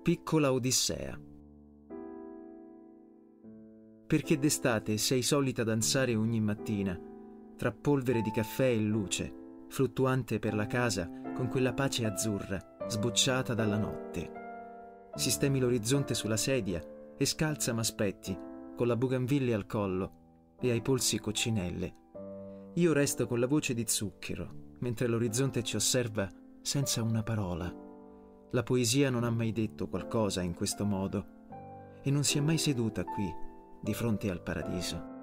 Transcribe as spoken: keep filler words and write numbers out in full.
Piccola Odissea. Perché d'estate sei solita danzare ogni mattina, tra polvere di caffè e luce, fluttuante per la casa con quella pace azzurra, sbocciata dalla notte. Sistemi l'orizzonte sulla sedia e scalza m'aspetti, con la bougainville al collo e ai polsi coccinelle. Io resto con la voce di zucchero, mentre l'orizzonte ci osserva senza una parola. La poesia non ha mai detto qualcosa in questo modo e non si è mai seduta qui, di fronte al paradiso.